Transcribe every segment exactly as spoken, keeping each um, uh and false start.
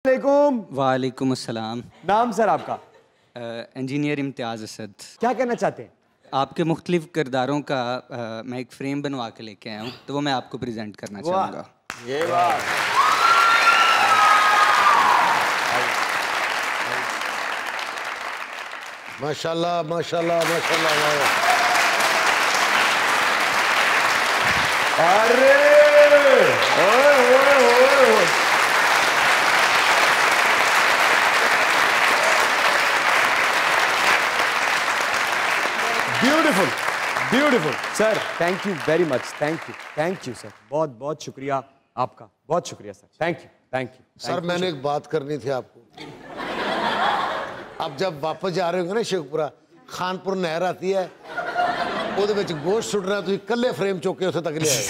वालेकुम। वालेकुम अस्सलाम। नाम सर आपका? इंजीनियर इम्तियाज़ असद। क्या कहना चाहते हैं? आपके मुख्तलिफ किरदारों का आ, मैं एक फ्रेम बनवा के लेके आया हूँ, तो वो मैं आपको प्रेजेंट करना चाहूँगा। ये बात माशाल्लाह माशाल्लाह माशाल्लाह। अरे ओए ओए ओए beautiful beautiful sir, thank you very much. Thank you thank you sir, बहुत बहुत शुक्रिया आपका, बहुत शुक्रिया सर। Thank you thank you sir मैंने एक बात करनी थी आपको। अब जब वापस जा रहे होंगे ना शेखपुरा, खानपुर नहर आती है, ਉਹਦੇ ਵਿੱਚ ਗੋਸ਼ਤ ਸੁੱਟਣਾ, ਤੁਸੀਂ ਇਕੱਲੇ ਫਰੇਮ ਚੁੱਕ ਕੇ ਉੱਥੇ ਤੱਕ ਲਿਆਏ।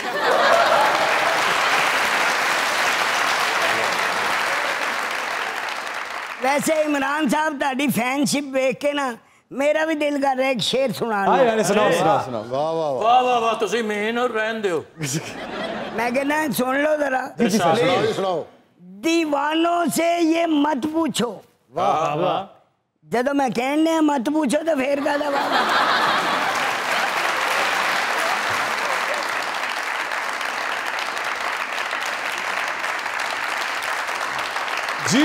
वैसे इमरान साहब ताड़ी फैनशिप देख के ना मेरा भी दिल कर रहा है एक शेर सुनाना। हाँ यार सुनाओ सुनाओ सुनाओ। वाह वाह वाह वाह वाह, तुसी मेन और रहन दियो। मैं कहना सुन लो जरा। सुनाओ जी सुनाओ। दीवानों से ये मत पूछो, वाह वाह। जब मैं कहने मत पूछो तो फिर का दवा जी।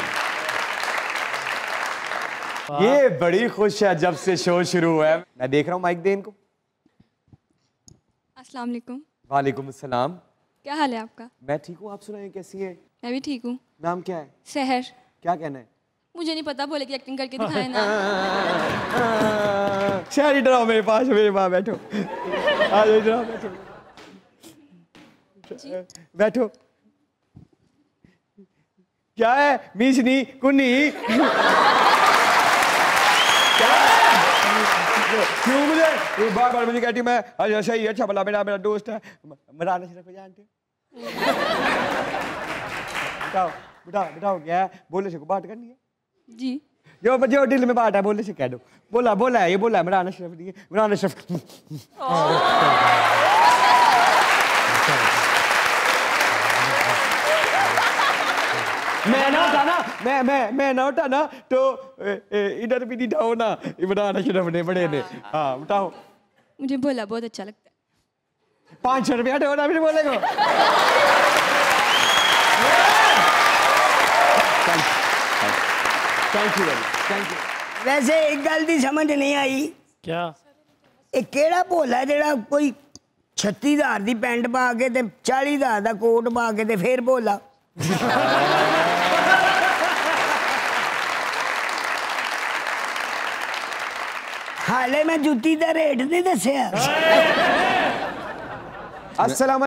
ये बड़ी खुश है जब से शो शुरू हुआ है। मैं देख रहा हूँ माइक दे इनको। अस्सलाम वालेकुम। वालेकुम अस्सलाम। क्या हाल है आपका? मैं ठीक हूँ, आप सुनाइए कैसी हैं? मैं भी ठीक हूँ। नाम क्या है? सहर। क्या कहना है? मुझे नहीं पता, बोले कि एक्टिंग करके दिखाए ना। शहर इधर आओ मेरे पास, मेरे पास बैठो। आ जाओ इधर आओ, बैठो बैठो। क्या है? मीशनी कुन्नी क्यों मुझे बार बार मुझे कहती मैं अच्छा सही अच्छा भला मेरा मेरा दोस्त है मराना सिर्फ जानते हो। बताओ बताओ बताओ क्या है? बोले से को बात करनी है जी। जो जो दिल में बात है बोले से कह दो। बोला बोला है ये बोला है मराना सिर्फ नहीं मराना सिर्फ। मैं ना उठा ना मैं मैं मैं ना उठा ना तो इधर भी नहीं उठाओ ना, इमरान अशरफ ने बड़े ने। हाँ उठाओ। मुझे बोला बहुत अच्छा लगता है। पाँच सौ रुपया दो ना फिर बोलेगा। Thank you thank you. वैसे एक गल दी समझ नहीं आई। क्या? एक केड़ा भोला जेड़ा कोई छत्ती हजार दी पैंट पा के ते चाली हजार दा कोट पा के ते फिर भोला। हाले मैं जुत्ती दा रेट नहीं दसिया। अस्सलाम